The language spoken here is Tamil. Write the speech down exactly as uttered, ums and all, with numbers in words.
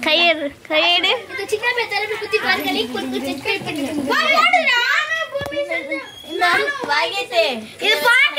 கையேடு கையேடு இது சின்ன பேத்தல குத்தி பாருங்க குத்தி செக் பண்ணுங்க வாடுடா இந்த வாங்கேதே இது